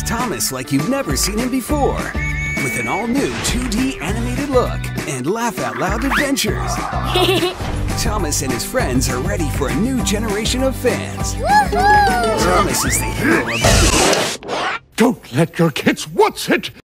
Thomas like you've never seen him before. With an all-new 2D animated look and laugh-out-loud adventures. Thomas and his friends are ready for a new generation of fans. Thomas is the hero of... Don't let your kids watch it!